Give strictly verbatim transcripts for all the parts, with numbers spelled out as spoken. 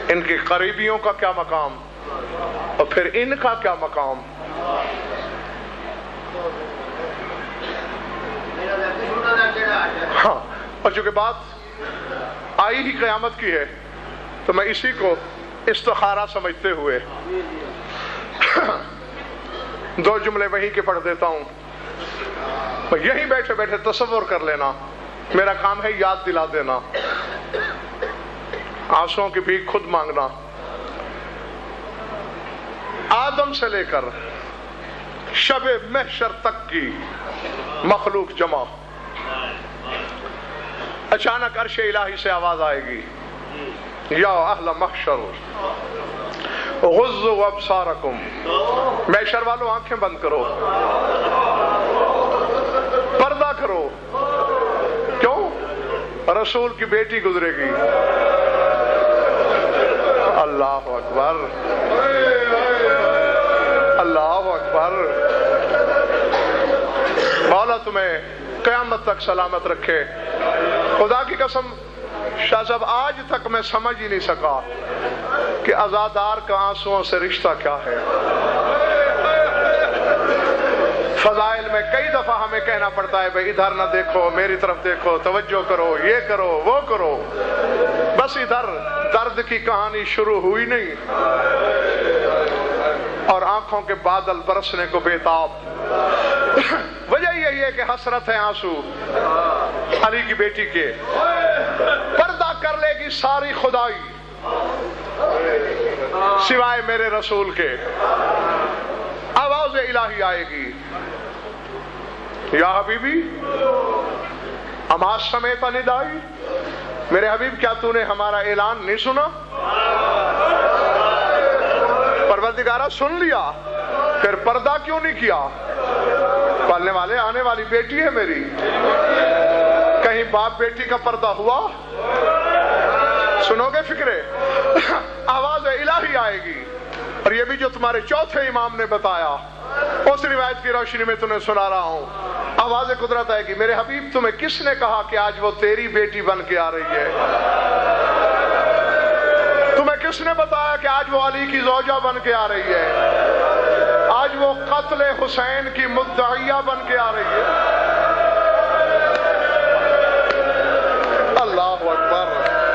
इनके करीबियों का क्या मकाम और फिर इनका क्या मकाम। हाँ, और चूंकि बात आई ही क़यामत की है तो मैं इसी को इस्तिखारा समझते हुए दो जुमले वहीं के पढ़ देता हूँ। यहीं बैठे बैठे तसव्वुर कर लेना, मेरा काम है याद दिला देना, आंसुओं की भीख खुद मांगना। आदम से लेकर शबे महशर तक की मखलूक जमा, अचानक अर्श इलाही से आवाज आएगी, या अहल महशर गुज़्ज़ू अब्सारकुम। महशर वालों आंखें बंद करो, पर्दा करो। क्यों? रसूल की बेटी गुजरेगी। अल्लाह अकबर, अल्लाह अकबर। मौला तुम्हें क़यामत तक सलामत रखे। खुदा की कसम शाह साहब, आज तक मैं समझ ही नहीं सका कि आजादार का आंसुओं से रिश्ता क्या है। फजाइल में कई दफा हमें कहना पड़ता है, भाई इधर ना देखो, मेरी तरफ देखो, तवज्जो करो, ये करो, वो करो। बस इधर दर्द की कहानी शुरू हुई नहीं और आंखों के बादल बरसने को बेताब। वजह यही है कि हसरत है आंसू अली की बेटी के। पर्दा कर लेगी सारी खुदाई सिवाय मेरे रसूल के। आवाज़ इलाही आएगी, या हबीबी अमाज समेत निदाई। मेरे हबीब, क्या तूने हमारा ऐलान नहीं सुना? परवरदिगारा सुन लिया, फिर पर्दा क्यों नहीं किया? पालने वाले, आने वाली बेटी है मेरी, कहीं बाप बेटी का पर्दा हुआ? सुनोगे फिक्रे? आवाज इलाही आएगी। और ये भी जो तुम्हारे चौथे इमाम ने बताया, उस रिवायत की रोशनी में तुम्हें सुना रहा हूं। आवाज कुदरत आएगी, मेरे हबीब तुम्हें किसने कहा कि आज वो तेरी बेटी बन के आ रही है? तुम्हें किसने बताया कि आज वो अली की ज़ौजा बन के आ रही है? आज वो कत्ले हुसैन की मुद्दइया बन के आ रही है। अल्लाह अकबर।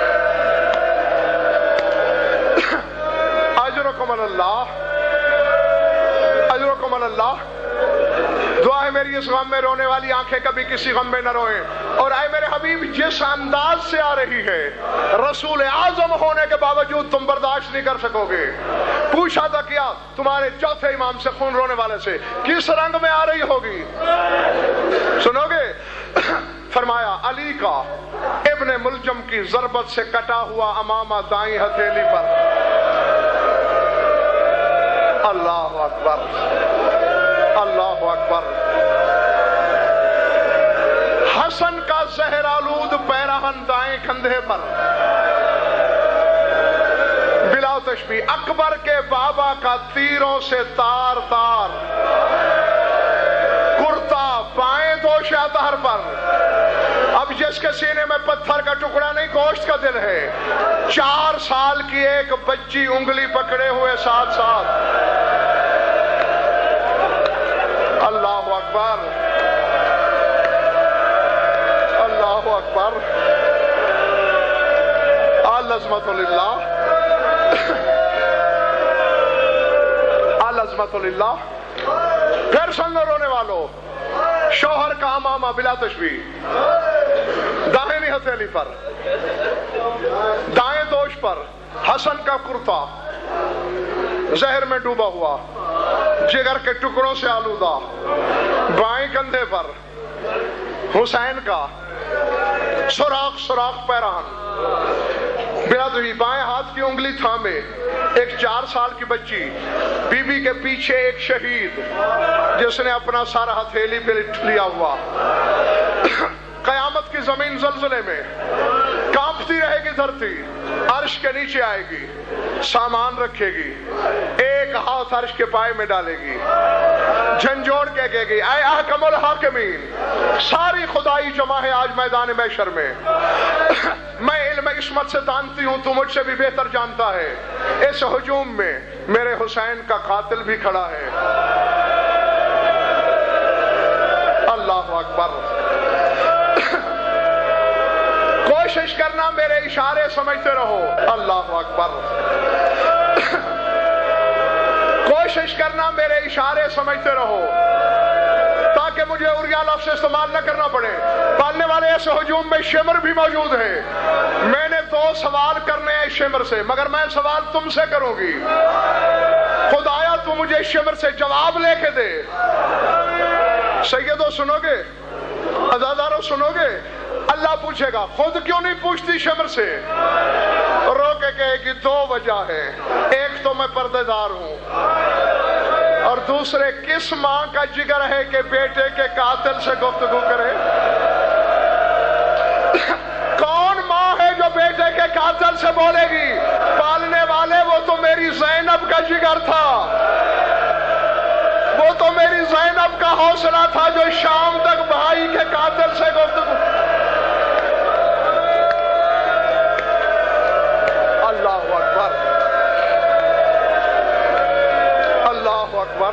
अजरुकुम अल्लाह, अजरुकुम अल्लाह। दुआ है मेरी, इस गम में रोने वाली आंखें कभी किसी गम में न रोए। और आए मेरे हबीब, जिस अंदाज से आ रही है, रसूल आजम होने के बावजूद तुम बर्दाश्त नहीं कर सकोगे। पूछा था क्या तुम्हारे चौथे इमाम से, खून रोने वाले से, किस रंग में आ रही होगी? सुनोगे? फरमाया अली का इब्ने मुलजम की जरबत से कटा हुआ अमामा दाई हथेली पर। अल्लाह अकबर, अल्लाह अकबर। हसन का जहरालूद पैराहन दाएं कंधे पर, बिला तशबी। अकबर के बाबा का तीरों से तार तार कुर्ता बाएं दोशाधार पर। अब जिसके सीने में पत्थर का टुकड़ा नहीं, गोश्त का दिल है। चार साल की एक बच्ची उंगली पकड़े हुए साथ साथ। अल्लाह अकबर, अल्लाह अकबर। अल अज़मतुल्लाह, अल अज़मतुल्लाह। फिर सुन लो रोने वालों, शौहर का अमामा बिला तशबी दाहिनी हथेली पर, दाएं दोष पर हसन का कुर्ता जहर में डूबा हुआ, जिगर के टुकड़ों से आलूदा। बाएं कंधे पर हुसैन का सुराख सुराख पैरान, बिला तशबी। बाएं हाथ की उंगली थामे एक चार साल की बच्ची। बीबी के पीछे एक शहीद जिसने अपना सारा हथेली पे लिया हुआ। कयामत की जमीन जलजले में कांपती रहेगी धरती, अर्श के नीचे आएगी, सामान रखेगी, एक हाथ अर्श के पाए में डालेगी, झंझोड़ के कहेगी, ऐ अहकमुल हाकिमीन, सारी खुदाई जमा है आज मैदान महशर में। मैं इल्म عصمت سے جانتی ہوں تو مجھ سے بھی بہتر جانتا ہے، اس ہجوم میں میرے حسین کا قاتل بھی کھڑا ہے۔ اللہ اکبر۔ کوشش کرنا میرے اشارے سمجھتے رہو۔ اللہ اکبر۔ کوشش کرنا میرے اشارے سمجھتے رہو تاکہ مجھے اوریا لفظ استعمال نہ کرنا پڑے۔ پالنے والے اس ہجوم میں شمر بھی موجود ہے۔ میں نے دو سوال کرنے ہیں شمر سے، مگر میں سوال تم سے کروں گی۔ خدایا تو مجھے شمر سے جواب لے کے دے۔ سیدو سنو گے؟ عزادارو سنو گے؟ اللہ پوچھے گا خود کیوں نہیں پوچھتی شمر سے؟ رو کے کہے گی دو وجہ ہے، ایک تو میں پردے دار ہوں، اور دوسرے کس ماں کا جگر ہے کہ بیٹے کے قاتل سے گفتگو کرے؟ کون ماں ہے جو بیٹے کے قاتل سے بولے گی؟ پالنے والے وہ تو میری زینب کا جگر تھا، وہ تو میری زینب کا حوصلہ تھا جو شام تک بھائی کے قاتل سے گفتگو۔ اللہ اکبر، اللہ اکبر۔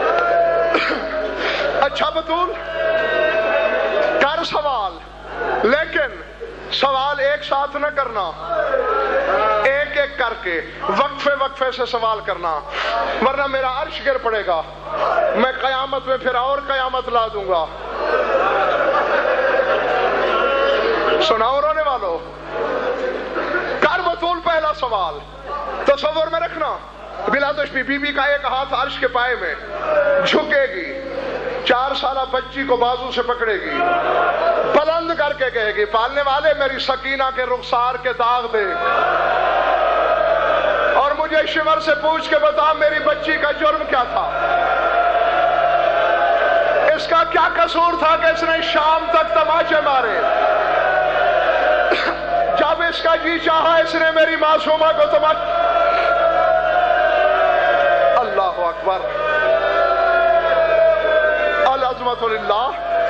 اچھا بطول کر سوال، لیکن سوال ایک ساتھ نہ کرنا، ایک ایک کر کے وقفے وقفے سے سوال کرنا، ورنہ میرا عرش گر پڑے گا، میں قیامت میں پھر اور قیامت لا دوں گا۔ سناؤ رونے والو، کر بطول پہلا سوال۔ تصور میں رکھنا بلا تشبیہ بی بی کا ایک ہاتھ عرش کے پائے میں جھکے گی، چار سالہ بچی کو بازو سے پکڑے گی، بلند کر کے کہے گی پالنے والے میری سکینہ کے رخسار کے داغ دے، اور مجھے شمر سے پوچھ کے بتا میری بچی کا جرم کیا تھا، اس کا کیا قصور تھا کہ اس نے شام تک تماچے مارے، جب اس کا جی چاہا اس نے میری معصومہ کو تماچے۔ اللہ اکبر، العظمت للہ۔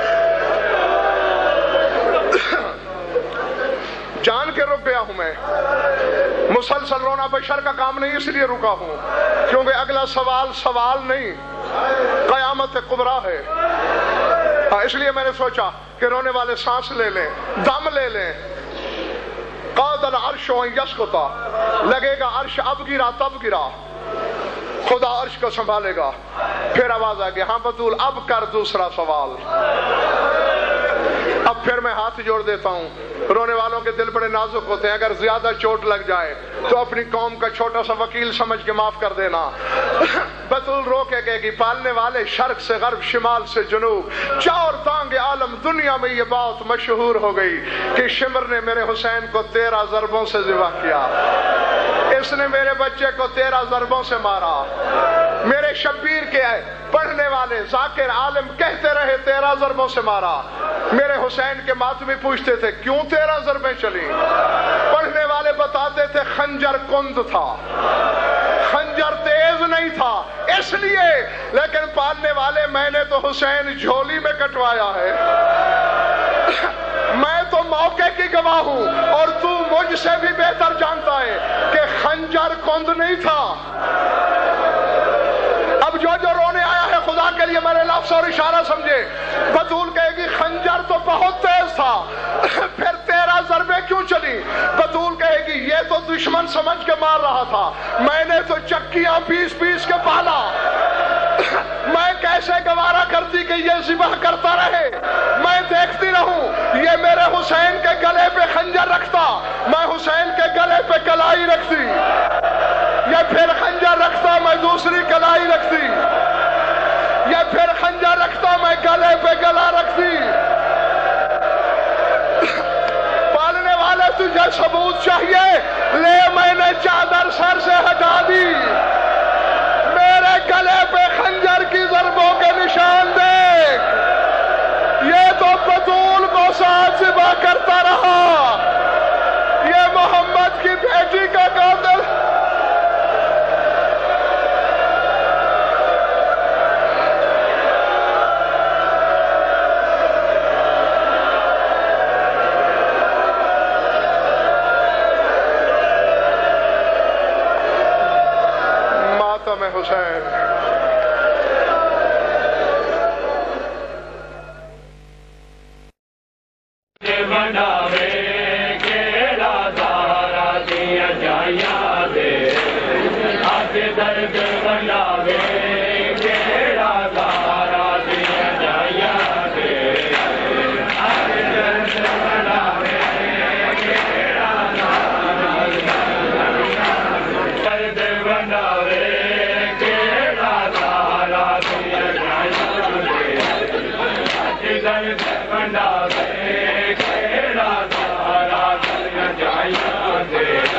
جان کے رک گیا ہوں میں، مسلسل رونا بشر کا کام نہیں، اس لیے رکا ہوں کیونکہ اگلا سوال سوال نہیں قیامت کبریٰ ہے، اس لیے میں نے سوچا کہ رونے والے سانس لے لیں، دم لے لیں۔ قاد العرش ان یسقطا، لگے گا عرش اب گرا تب گرا، خدا عرش کو سنبھالے گا۔ پھر آواز آ گئی ہاں بطول اب کر دوسرا سوال۔ اب پھر میں ہاتھ جوڑ دیتا ہوں، رونے والوں کے دل بڑے نازک ہوتے ہیں، اگر زیادہ چوٹ لگ جائے تو اپنی قوم کا چھوٹا سا وکیل سمجھ کے معاف کر دینا۔ بطول رو کے کہے گی پالنے والے شرق سے غرب شمال سے جنوب چار دانگ عالم دنیا میں یہ بات مشہور ہو گئی کہ شمر نے میرے حسین کو تیرہ ضربوں سے ذبح کیا، اس نے میرے بچے کو تیرہ ضربوں سے مارا۔ میرے شبیر کے پڑھنے والے ذاکر عالم کہتے رہے تیرہ ضربوں سے مارا، میرے حسین کے ماتمی پوچھتے تھے کیوں تیرہ ضربیں چلی، پڑھنے والے بتاتے تھے خنجر کند تھا، خنجر تیز نہیں تھا اس لیے، لیکن پالنے والے میں نے تو حسین جھولی میں کٹوایا ہے، میں تو موقع کی گواہ ہوں، اور تو مجھ سے بھی بہتر جانتا ہے کہ خنجر کند نہیں تھا۔ اب جو جو رونے آیا ہے خدا کے لیے میرے لفظ اور اشارہ سمجھے، بطول کہے گی خنجر تو بہت تیز تھا، پھر تیرہ ضربیں کیوں چلی؟ بطول کہے گی یہ تو دشمن سمجھ کے مار رہا تھا، میں نے تو چکیاں پیس پیس کے پالا، میں کیسے گوارا کرتی کہ یہ ذبح کرتا رہے، میں دیکھتی رہوں یہ میرے حسین کے گلے پہ خنجر رکھتا، میں حسین کے گلے پہ کلائی رکھتی، یہ پھر خنجر رکھتا میں دوسری کلائی رکھتی، یہ پھر خنجر رکھتا میں گلے پہ گلا رکھتی۔ پالنے والے تجھے ثبوت چاہیے، لے میں نے چادر سر سے ہٹا دی، میرے گلے پہ خنجر کی ضربوں کے نشان دیکھ، یہ تو بطول کو ساتھ ذبح کرتا رہا، یہ محمد کی بیٹی کا قاتل۔ حسین. جایا